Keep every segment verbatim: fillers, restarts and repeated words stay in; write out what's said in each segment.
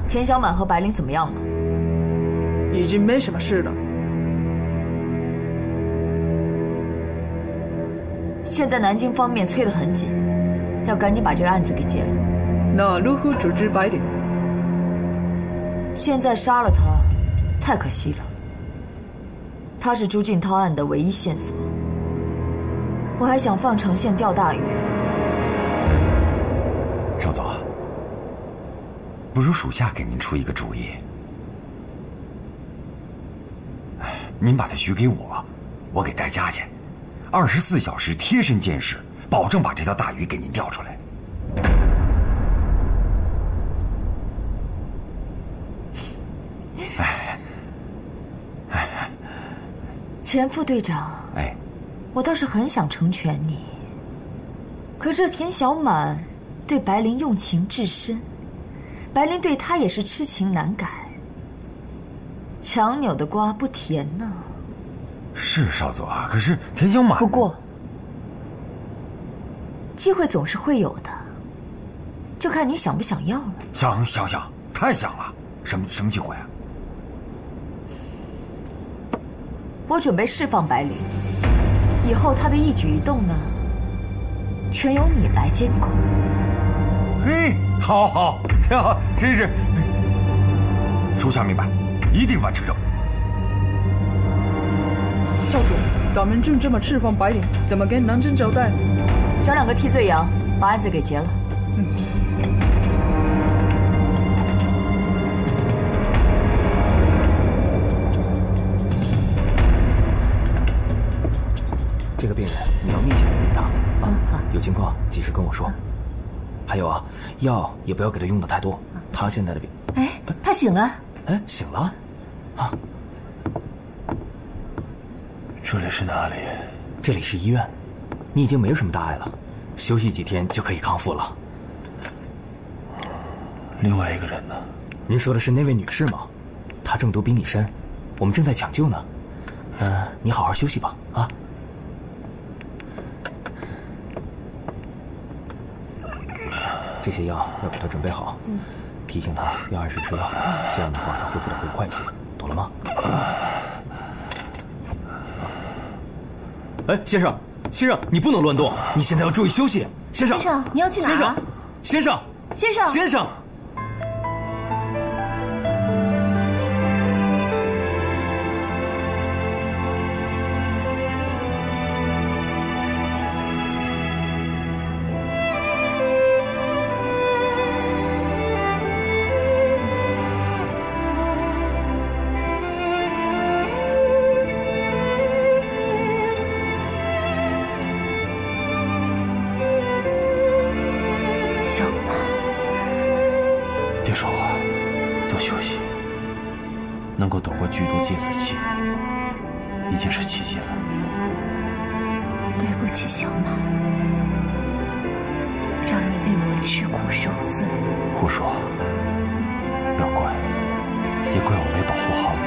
田小满和白灵怎么样了？ 已经没什么事了。 现在南京方面催得很紧，要赶紧把这个案子给结了。 那如何处置白灵？ 现在杀了他，太可惜了。他是朱静涛案的唯一线索。我还想放长线钓大鱼。 少佐，不如属下给您出一个主意。您把他许给我，我给带家去，二十四小时贴身监视，保证把这条大鱼给您钓出来。 钱副队长， 哎， 我倒是很想成全你，可这田小满对白灵用情至深，白灵对他也是痴情难改，强扭的瓜不甜呢。 是少佐啊，可是田小满…… 不过，机会总是会有的，就看你想不想要了。 想想想，太想了！什么什么机会啊？ 我准备释放白灵，以后他的一举一动呢，全由你来监控。 嘿，好好，挺好，真是。属下明白，一定完成任务。 少佐， 咱们就这么释放白灵，怎么跟南京交代？ 找两个替罪羊，把案子给结了。 嗯。 这个病人你要密切留意他啊，好，有情况及时跟我说。还有啊，药也不要给他用的太多，他现在的病…… 哎，他醒了。 哎，醒了？啊， 这里是哪里？ 这里是医院，你已经没有什么大碍了，休息几天就可以康复了。 另外一个人呢？ 您说的是那位女士吗？她中毒比你深，我们正在抢救呢。嗯、呃，你好好休息吧，啊。这些药要给他准备好，嗯、提醒他要按时吃药，这样的话他恢复的会快一些，懂了吗？哎，先生，先生，你不能乱动，你现在要注意休息。先生， 先生，你要去哪儿？ 先生，先生， 先生， 先生。 能够躲过剧毒戒色期，已经是奇迹了。 对不起，小满，让你为我吃苦受罪。 胡说，要怪也怪我没保护好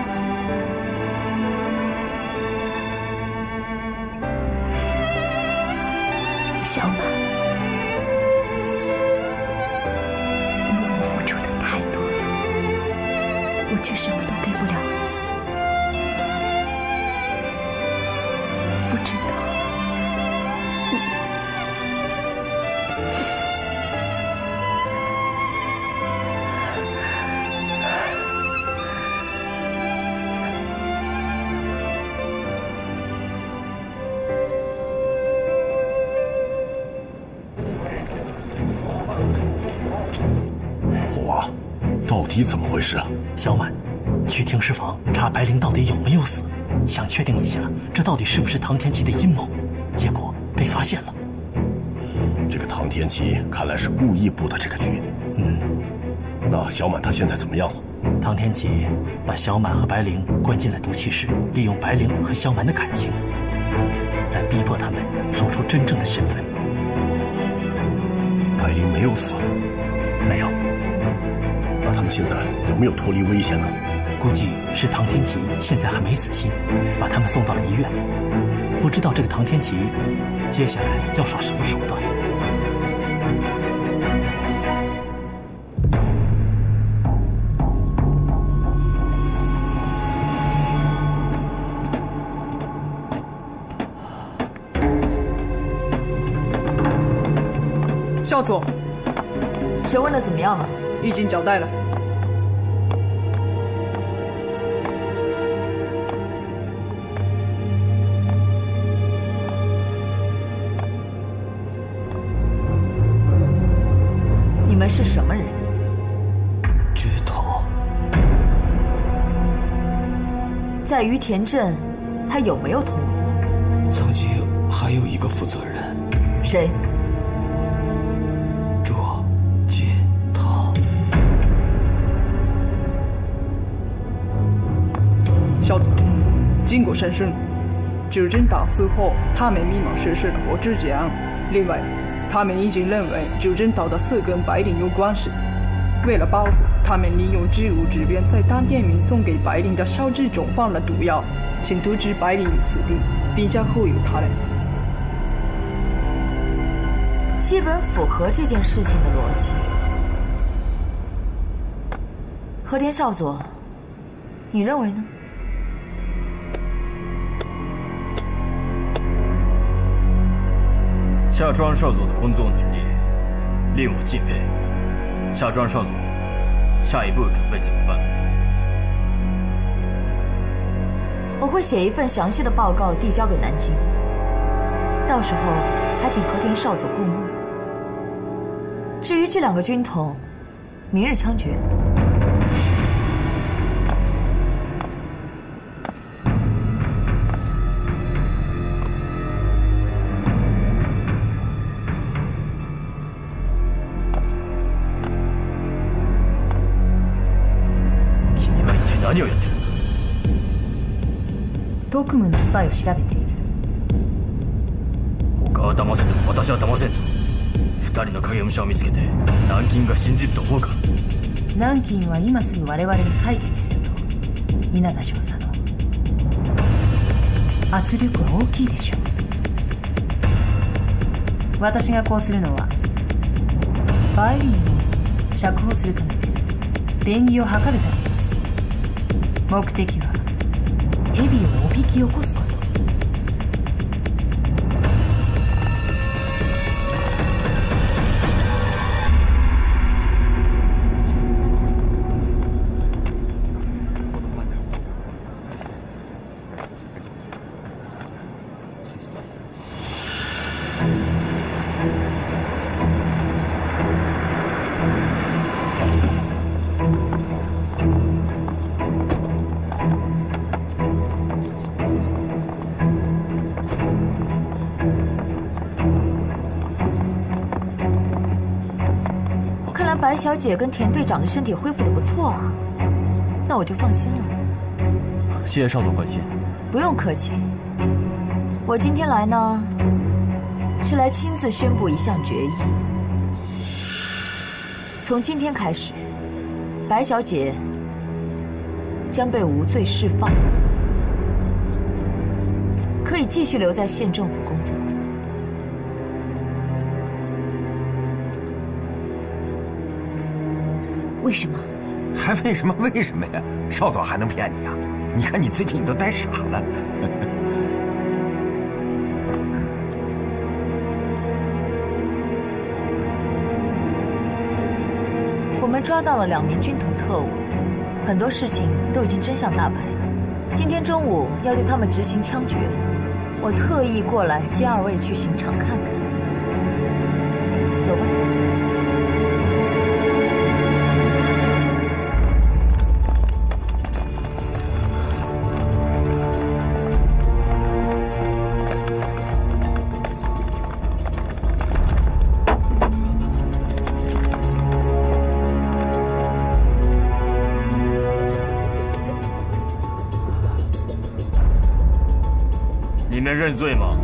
你。小满，你为我付出的太多了，我却什么都给不了你。不知道， 虎王，到底怎么回事啊？ 小满，去停尸房查白灵到底有没有死，想确定一下这到底是不是唐天琪的阴谋，结果被发现了。 这个唐天琪看来是故意布的这个局。 嗯， 那小满他现在怎么样了？ 唐天琪把小满和白灵关进了毒气室，利用白灵和小满的感情，来逼迫他们说出真正的身份。 白灵没有死？ 没有。 那他们现在有没有脱离危险呢？ 估计是唐天琪现在还没死心，把他们送到了医院。不知道这个唐天琪接下来要耍什么手段。 少佐， 审问的怎么样了？ 已经交代了。 你们是什么人？ 巨头。 在于田镇，还有没有同伙？ 曾经还有一个负责人。 谁？ 卓金涛。 少佐，经过审讯，指证打死后他们密谋实施了火之劫案。另外，他们已经认为指证岛的四跟白灵有关系。为了报复，他们利用职务之便在当天运送给白灵的烧制中放了毒药，请得知白灵于此地，并向后有他人。 基本符合这件事情的逻辑。和田少佐，你认为呢？ 夏庄少佐的工作能力令我敬佩。夏庄少佐，下一步准备怎么办？ 我会写一份详细的报告递交给南京，到时候还请和田少佐过目。至于这两个军统，明日枪决。 何をやってる？ 特務のスパイを調べている。 他は騙せても私は騙せんぞ。二人の影武者を見つけて南京が信じると思うか？ 南京は今すぐ我々に解決しろと。稲田少佐の圧力は大きいでしょう。私がこうするのはバイリンを釈放するためです。便宜を図るためです。目的は蛇をおびき起こすこと。 白小姐跟田队长的身体恢复得不错啊，那我就放心了。 谢谢少佐关心。 不用客气。我今天来呢，是来亲自宣布一项决议。从今天开始，白小姐将被无罪释放，可以继续留在县政府工作。 为什么？ 还为什么？为什么呀？少佐还能骗你啊？你看你最近都呆傻了。 我们抓到了两名军统特务，很多事情都已经真相大白了。今天中午要对他们执行枪决，我特意过来接二位去刑场看看。走吧。 你们认罪吗？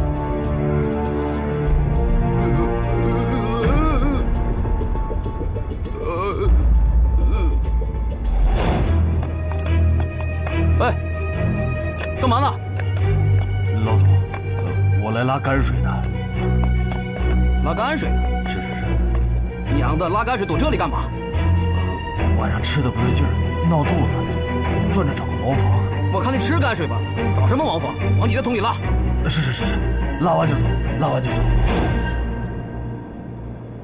哎，干嘛呢？ 老总，我来拉泔水的。 拉泔水的？ 是是是。 娘的，拉泔水躲这里干嘛？ 呃，晚上吃的不对劲儿，闹肚子，转着找个茅房。 我看你吃泔水吧，找什么茅房？往你的桶里拉。 是是是是，拉完就走，拉完就走。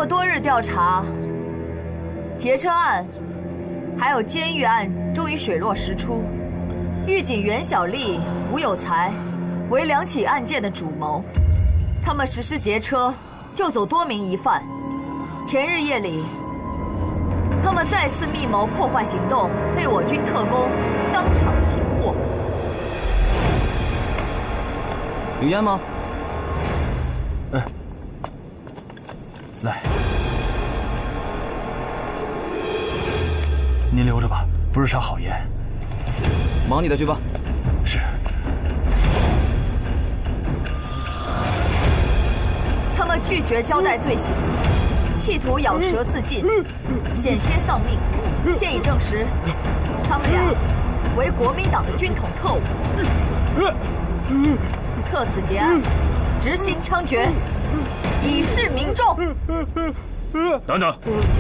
过多日调查，劫车案还有监狱案终于水落石出。狱警袁小丽、吴有才为两起案件的主谋，他们实施劫车，救走多名疑犯。前日夜里，他们再次密谋破坏行动，被我军特工当场擒获。 有烟吗？ 哎，来， 您留着吧，不是啥好烟。忙你的去吧。是。 他们拒绝交代罪行，企图咬舌自尽，险些丧命。现已证实，他们俩为国民党的军统特务。特此结案，执行枪决，以示民众。 等等。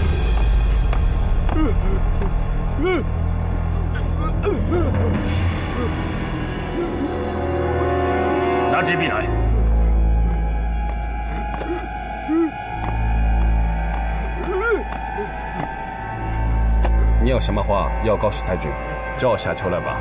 拿支笔来。 你有什么话要告诉太君，照下秋来吧。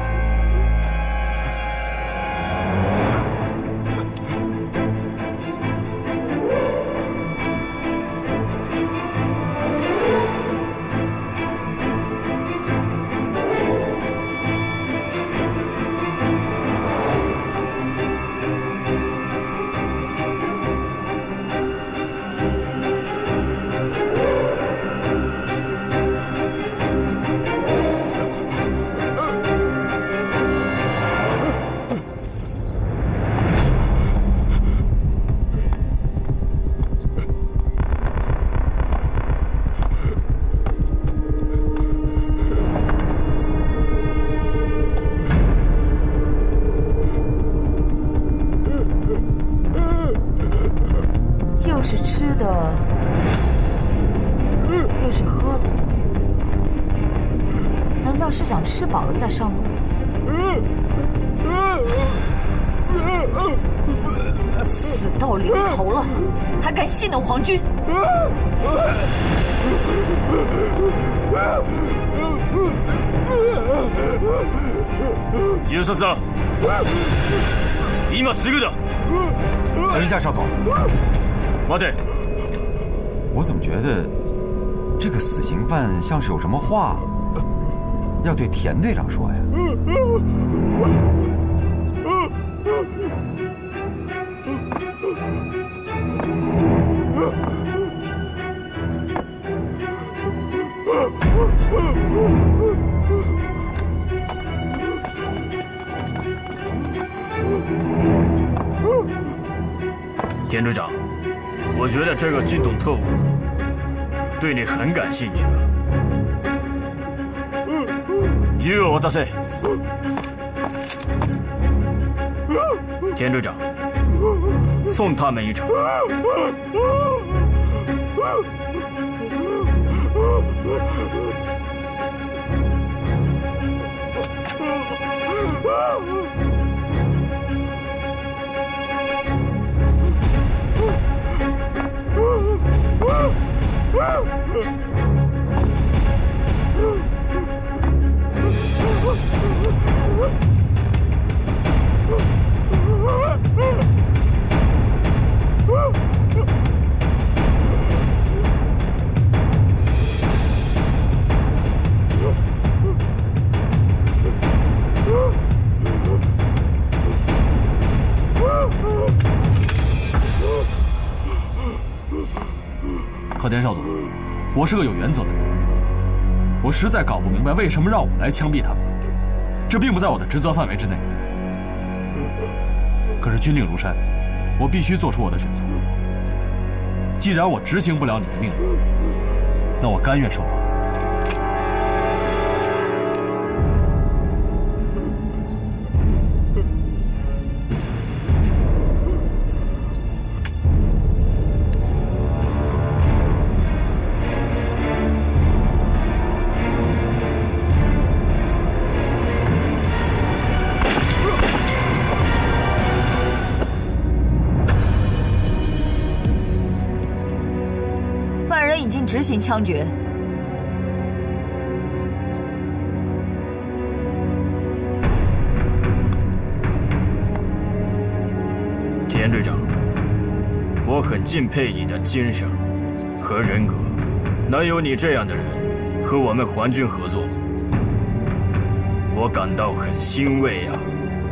是想吃饱了再上路？死到临头了，还敢戏弄皇军？ 十三さん、今すぐだ。 等一下，少总。 待て。 我怎么觉得这个死刑犯像是有什么话要对田队长说呀？ 田队长，我觉得这个军统特务对你很感兴趣了。銃を渡せ。田队长，送他们一程。 和田少总，我是个有原则的人，我实在搞不明白为什么让我来枪毙他们，这并不在我的职责范围之内。可是军令如山，我必须做出我的选择。既然我执行不了你的命令，那我甘愿受罚。 犯执行枪决。 田队长，我很敬佩你的精神和人格，能有你这样的人和我们皇军合作，我感到很欣慰呀。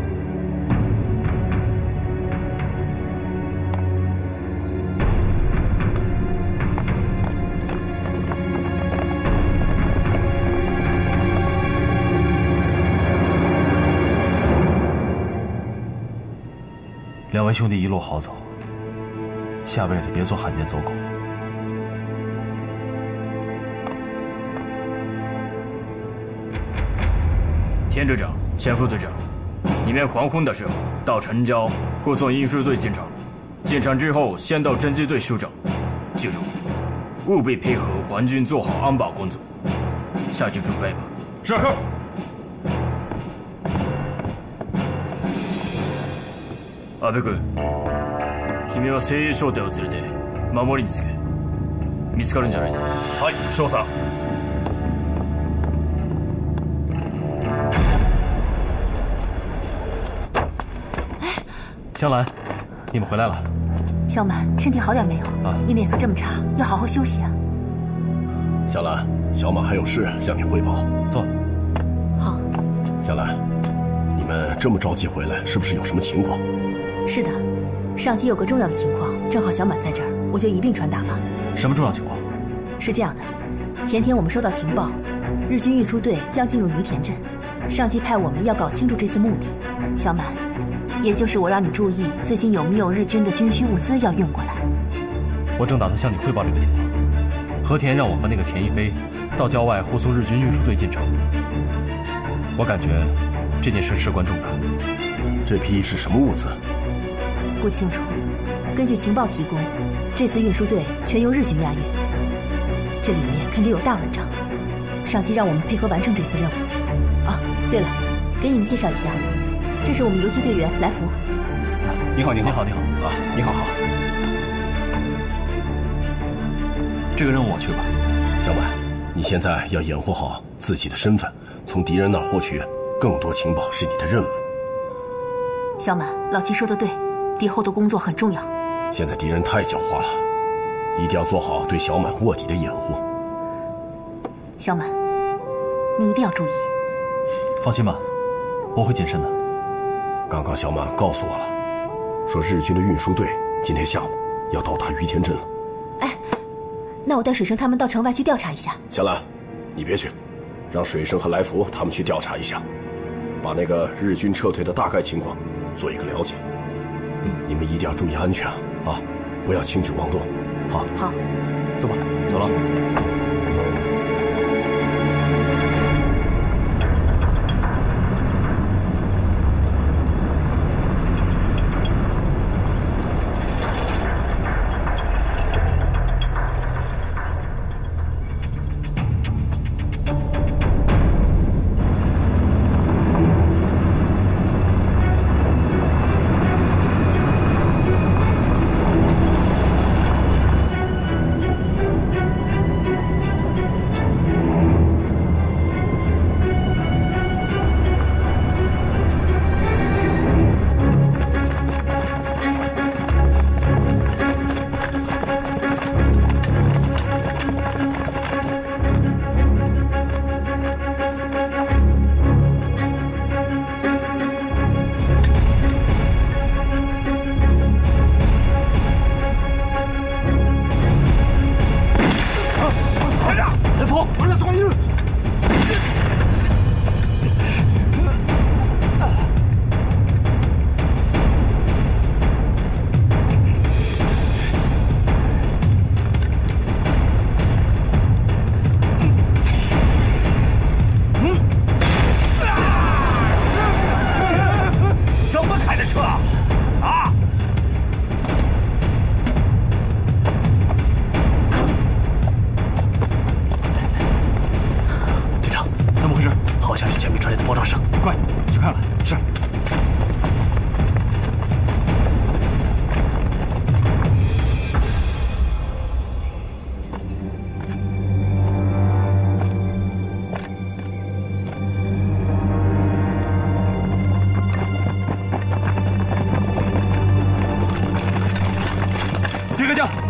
两位兄弟一路好走，下辈子别做汉奸走狗。 田队长、钱副队长，你们黄昏的时候到城郊护送运输队进城，进城之后先到侦缉队休整。记住，务必配合皇军做好安保工作。下去准备吧。 是是。 阿部君、君は精鋭小隊を連れて守りにつけ。見つかるんじゃないか。 はい、少佐。 香兰，你们回来了。 小满，身体好点没有？啊，你脸色这么差，要好好休息啊。 香兰，小马还有事向你汇报。 坐。 好。 香兰，你们这么着急回来，是不是有什么情况？ 是的，上级有个重要的情况，正好小满在这儿，我就一并传达吧。 什么重要情况？ 是这样的，前天我们收到情报，日军运输队将进入泥田镇，上级派我们要搞清楚这次目的。小满，也就是我让你注意，最近有没有日军的军需物资要运过来。 我正打算向你汇报这个情况。和田让我和那个钱一飞到郊外护送日军运输队进城。我感觉这件事事关重大。 这批是什么物资？ 不清楚。根据情报提供，这次运输队全由日军押运，这里面肯定有大文章。上级让我们配合完成这次任务。啊，对了，给你们介绍一下，这是我们游击队员来福。 你好，你好，你好，你好啊，你好好。这个任务我去吧。 小满，你现在要掩护好自己的身份，从敌人那儿获取更多情报是你的任务。 小满，老七说的对，敌后的工作很重要。 现在敌人太狡猾了，一定要做好对小满卧底的掩护。 小满，你一定要注意。 放心吧，我会谨慎的。 刚刚小满告诉我了，说日军的运输队今天下午要到达于田镇了。 哎，那我带水生他们到城外去调查一下。 小兰，你别去，让水生和来福他们去调查一下，把那个日军撤退的大概情况做一个了解。嗯，你们一定要注意安全啊，不要轻举妄动。好， 好， 走吧，走了。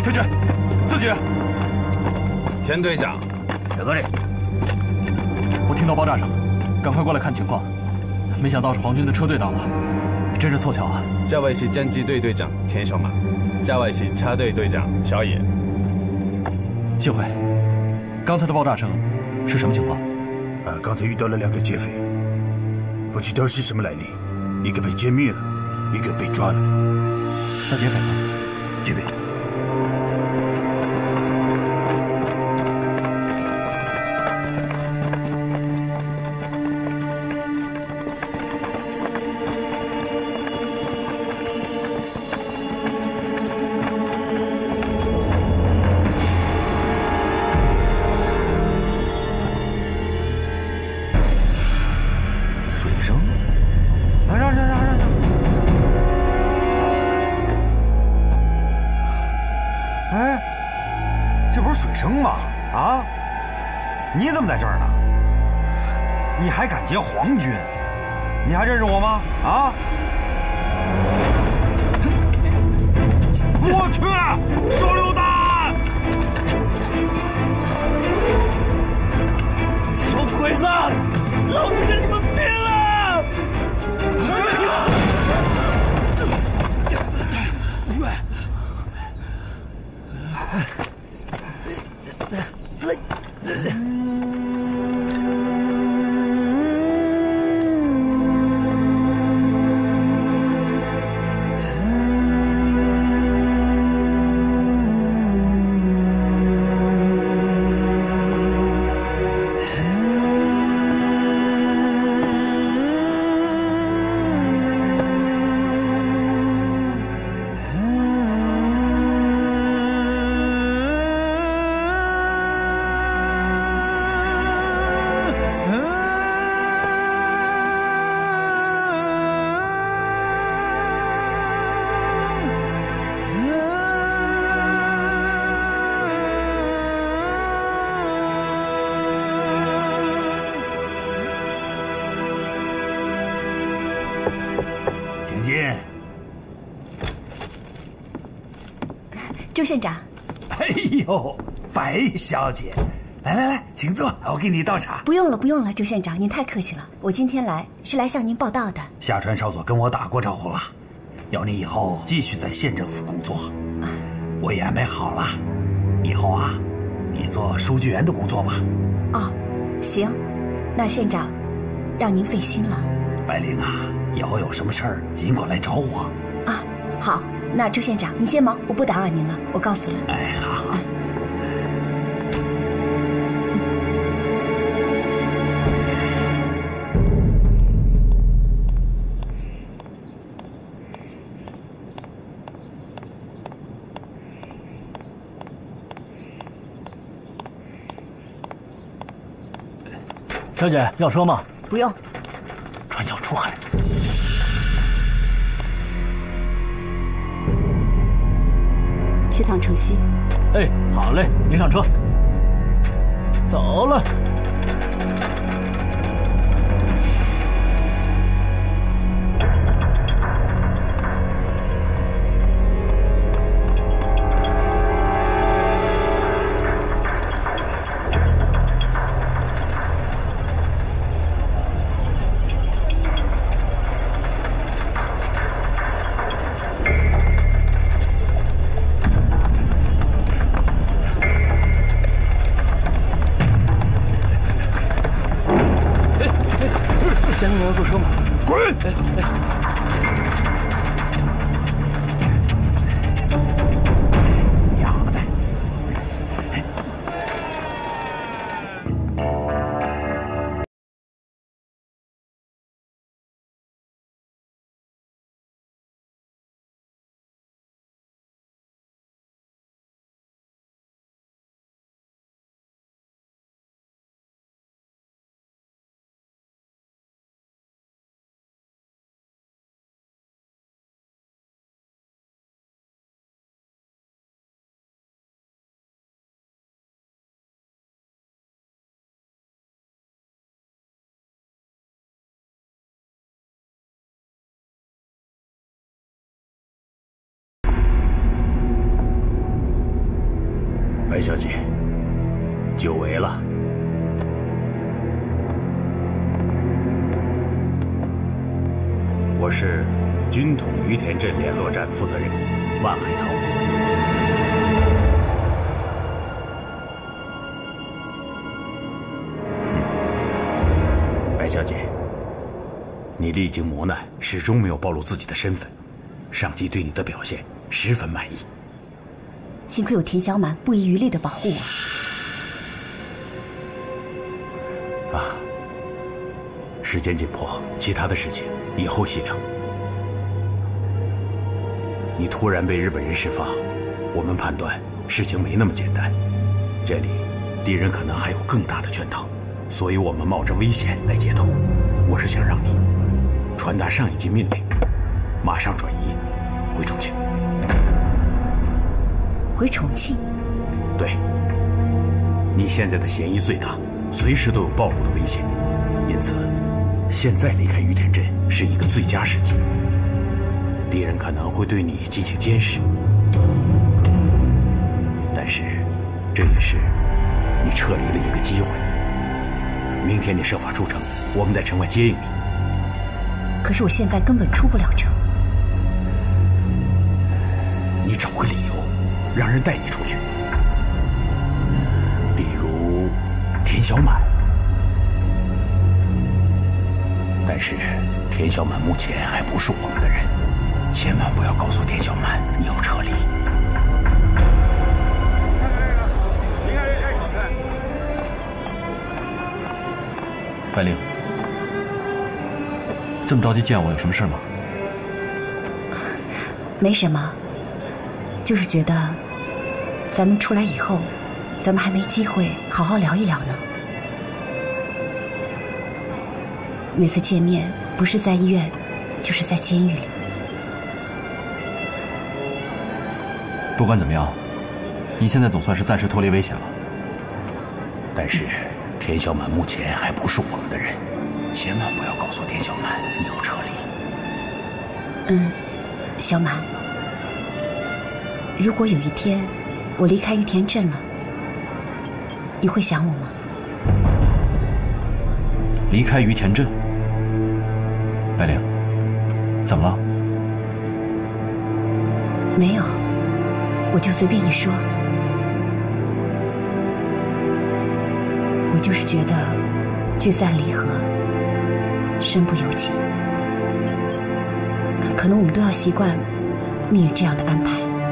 将军，自己。 田队长， 在这里。 我听到爆炸声，赶快过来看情况。没想到是皇军的车队到了，真是凑巧啊！ 这位是侦缉队队长田小马，这位是车队队长小野。 幸会。刚才的爆炸声是什么情况？ 啊，刚才遇到了两个劫匪，不知道是什么来历，一个被歼灭了，一个被抓了。 那劫匪呢？ 这边。 你怎么在这儿呢？你还敢劫皇军？你还认识我吗？啊！我去，手榴弹！ 小鬼子，老子跟你们拼了！ 周县长， 哎呦，白小姐，来来来，请坐，我给你倒茶。 不用了，不用了，周县长，您太客气了。我今天来是来向您报道的。 下川少佐跟我打过招呼了，要你以后继续在县政府工作。啊、我也安排好了，以后啊，你做书记员的工作吧。 哦，行，那县长，让您费心了。 白灵啊，以后有什么事儿尽管来找我。 啊，好。那周县长，您先忙，我不打扰您了，我告辞了。 哎，好。嗯小姐，要说吗？ 不用。 船要出海。 去趟城西。 哎，好嘞，您上车。走了。 白小姐，久违了。我是军统于田镇联络站负责人万海涛。白小姐，你历经磨难，始终没有暴露自己的身份，上级对你的表现十分满意。 幸亏有田小满不遗余力的保护我。 啊，时间紧迫，其他的事情以后细聊。你突然被日本人释放，我们判断事情没那么简单，这里敌人可能还有更大的圈套，所以我们冒着危险来接头。我是想让你传达上一级命令，马上转移回重庆。 回重庆？ 对，你现在的嫌疑最大，随时都有暴露的危险，因此现在离开于田镇是一个最佳时机。敌人可能会对你进行监视，但是这也是你撤离的一个机会。明天你设法出城，我们在城外接应你。 可是我现在根本出不了城。 你找个理由，让人带你出去，比如田小满。但是田小满目前还不是我们的人，千万不要告诉田小满你要撤离。 白灵，这么着急见我，有什么事吗？ 没什么，就是觉得咱们出来以后，咱们还没机会好好聊一聊呢。每次见面，不是在医院，就是在监狱里。 不管怎么样，你现在总算是暂时脱离危险了。 但是田小满目前还不是我们的人，千万不要告诉田小满你要撤离。 嗯，小满，如果有一天我离开于田镇了，你会想我吗？ 离开于田镇？白灵，怎么了？ 没有，我就随便一说。我就是觉得聚散离合，身不由己。可能我们都要习惯命运这样的安排。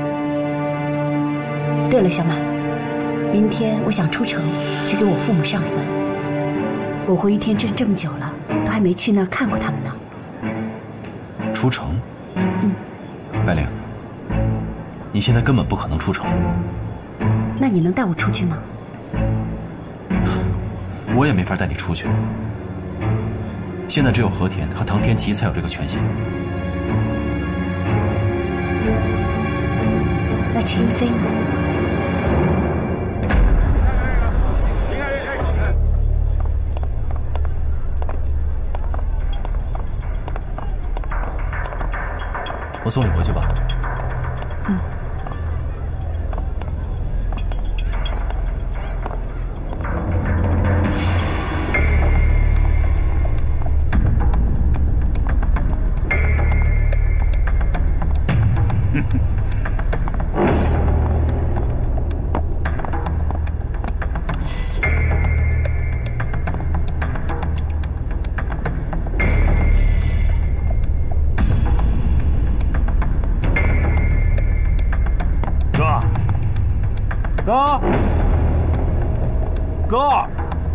对了，小满，明天我想出城去给我父母上坟。我回于田镇这么久了，都还没去那儿看过他们呢。 出城？ 嗯。 白灵，你现在根本不可能出城。 那你能带我出去吗？ 我也没法带你出去。现在只有和田和唐天琪才有这个权限。 那钱一飞呢？ 我送你回去吧。 嗯。 哥，哥，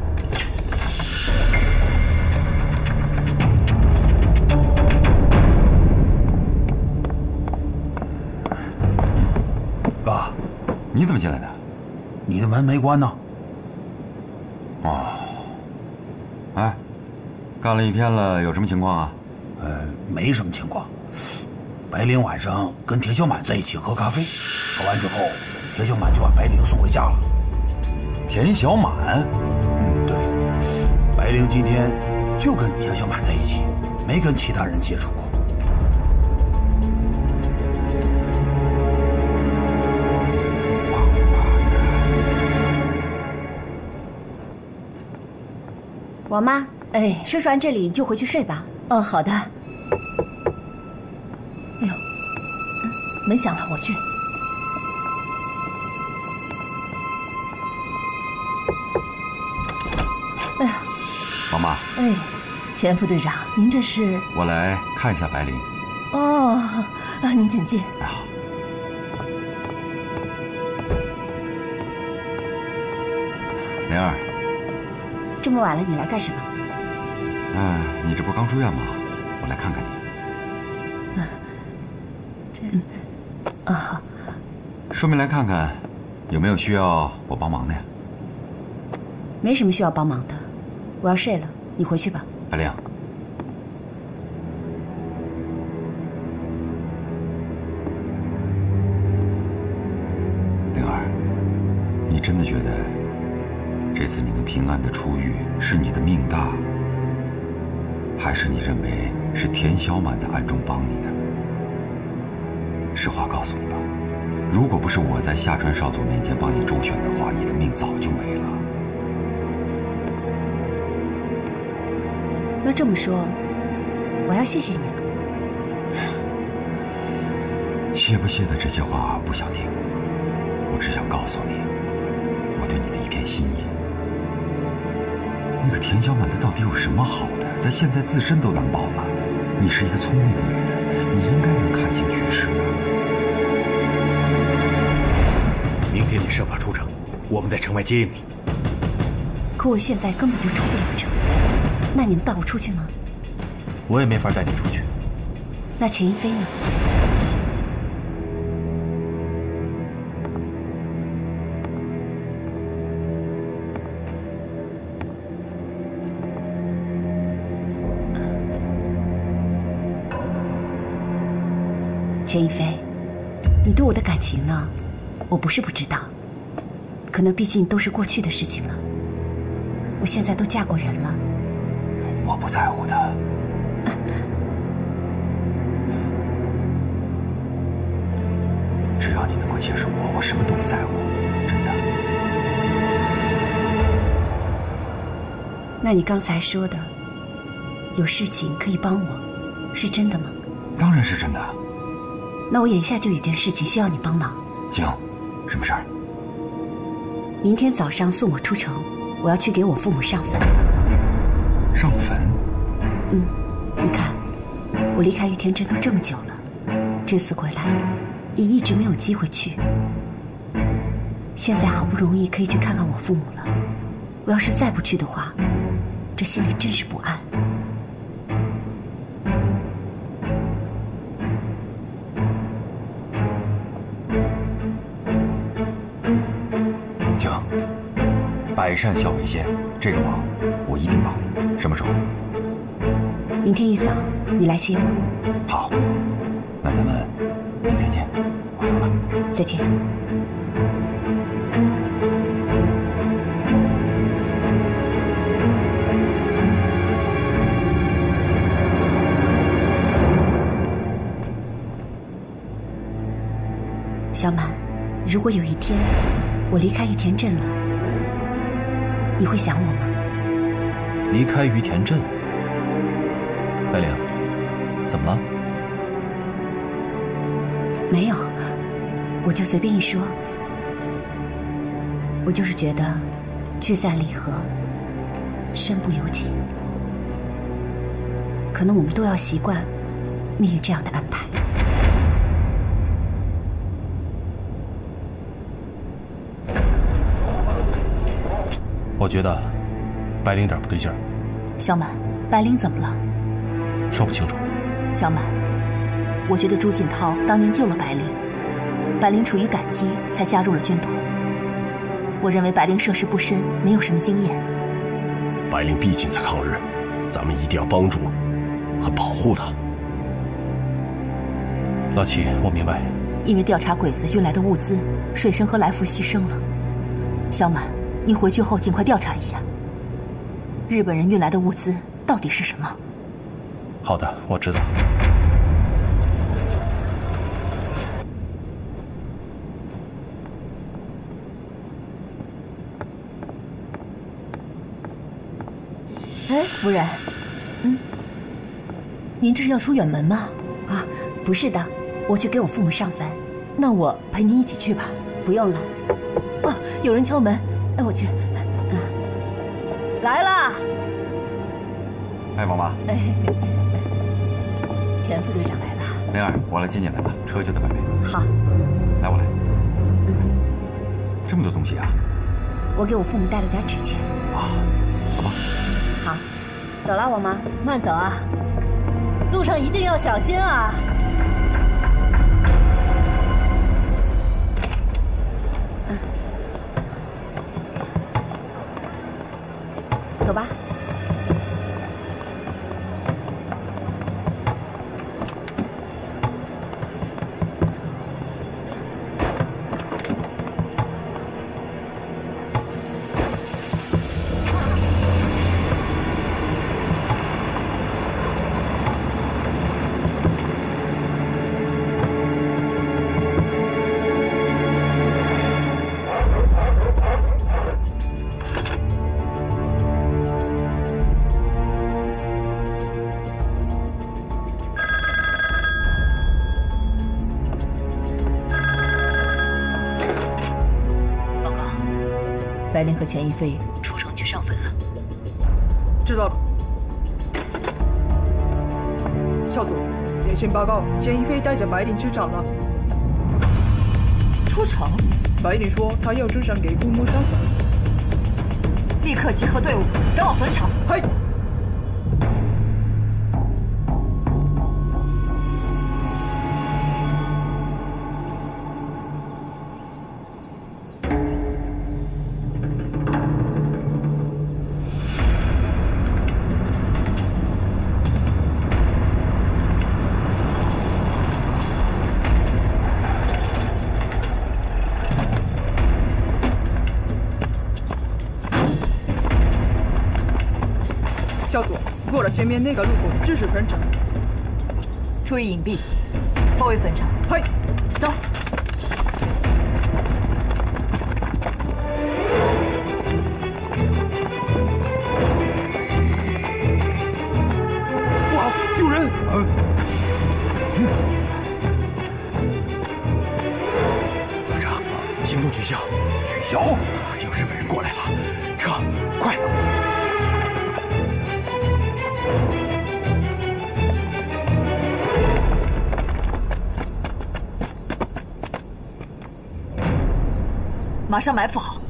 哥，你怎么进来的？ 你的门没关呢。 哦，哎，干了一天了，有什么情况啊？ 呃，没什么情况。白灵晚上跟田小满在一起喝咖啡，喝完之后，田小满就把白灵送回家了。 田小满？ 嗯，对。白灵今天就跟田小满在一起，没跟其他人接触过。 王妈，哎，收拾完这里就回去睡吧。 哦，好的。 哎呦，门响了，我去。哎呀， 王妈。 哎，钱副队长，您这是？ 我来看一下白灵。 哦，啊，您请进。 哎好。灵儿。 这么晚了，你来干什么？ 嗯，你这不是刚出院吗？我来看看你。 嗯，这啊， 顺便来看看，有没有需要我帮忙的呀？ 没什么需要帮忙的，我要睡了，你回去吧。 白灵，灵儿，你真的觉得这次你能平安的出狱，是你的命大？还是你认为是田小满在暗中帮你呢？实话告诉你吧，如果不是我在夏川少佐面前帮你周旋的话，你的命早就没了。 那这么说，我要谢谢你了。 谢不谢的这些话不想听，我只想告诉你，我对你的一片心意。那个田小满他到底有什么好的？他现在自身都难保了。你是一个聪明的女人，你应该能看清局势啊。 明天你设法出城，我们在城外接应你。 可我现在根本就出不了城，那你能带我出去吗？ 我也没法带你出去。 那钱一飞呢？钱一飞，你对我的感情呢？我不是不知道，可能毕竟都是过去的事情了。我现在都嫁过人了。 我不在乎的。啊、只要你能够接受我，我什么都不在乎，真的。 那你刚才说的，有事情可以帮我，是真的吗？ 当然是真的。 那我眼下就有一件事情需要你帮忙。 行，什么事儿？ 明天早上送我出城，我要去给我父母上坟。 上坟？ 嗯，你看，我离开玉田镇都这么久了，这次回来也一直没有机会去。现在好不容易可以去看看我父母了，我要是再不去的话，这心里真是不安。 百善孝为先，这个忙我一定帮你。什么时候？ 明天一早你来接我。 好，那咱们明天见。我走了， 再见。小满，如果有一天我离开玉田镇了，你会想我吗？ 离开于田镇，白灵，怎么了？ 没有，我就随便一说。我就是觉得聚散离合，身不由己。可能我们都要习惯命运这样的安排。 我觉得白灵点不对劲儿。 小满，白灵怎么了？ 说不清楚。 小满，我觉得朱锦涛当年救了白灵，白灵出于感激才加入了军统。我认为白灵涉世不深，没有什么经验。 白灵毕竟在抗日，咱们一定要帮助和保护她。 老齐，我明白。 因为调查鬼子运来的物资，水生和来福牺牲了。小满，你回去后尽快调查一下，日本人运来的物资到底是什么？ 好的，我知道。 哎， 夫人，嗯，您这是要出远门吗？啊，不是的，我去给我父母上坟。那我陪您一起去吧。不用了。啊，有人敲门，哎，我去。嗯，来啦！ 哎，王妈。 哎，钱副队长来了。 灵儿，我来接你来吧，车就在外面。 好。 来，我来。这么多东西啊！ 我给我父母带了点纸钱。 啊，走吧。 好，走了，王妈，慢走啊，路上一定要小心啊。嗯，走吧。白灵和钱一飞出城去上坟了。 知道了。少佐，连线报告，钱一飞带着白灵出城了。 出城？ 白灵说他要登上给父母上坟。 立刻集合队伍，赶往坟场。 嘿。少佐，过了前面那个路口就是坟场。 注意隐蔽，包围坟场。 嗨， 走。 哇，有人！嗯。老张，行动取消，取消！有日本人过来了，撤，快！ 马上埋伏好。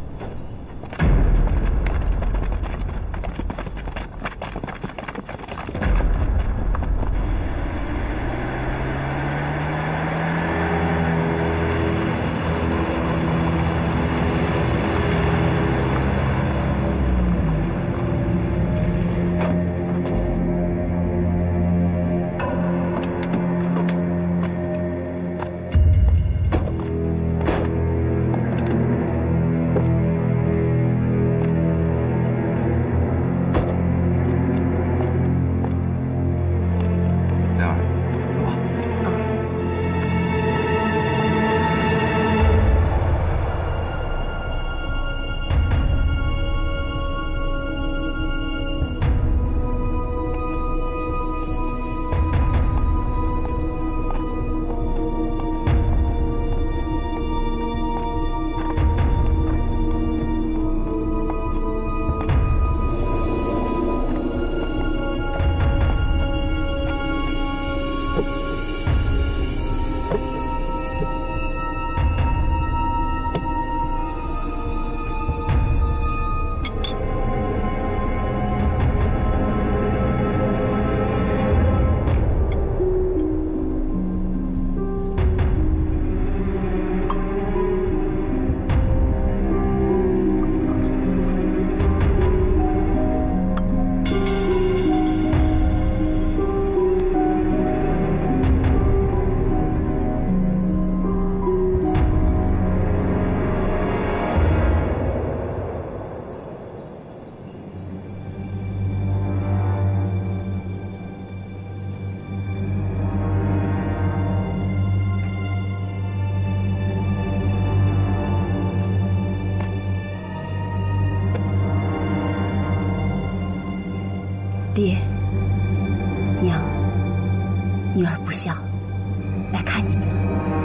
来看你们了。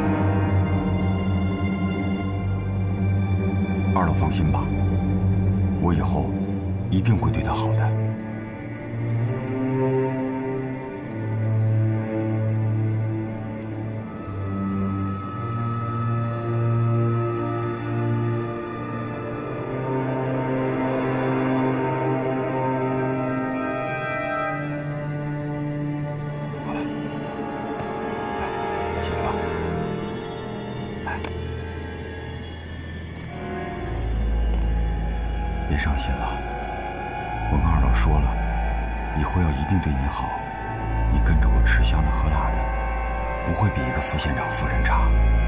二老放心吧，我以后一定会对他好的。别伤心了，我跟二老说了，以后要一定对你好。你跟着我吃香的喝辣的，不会比一个副县长夫人差。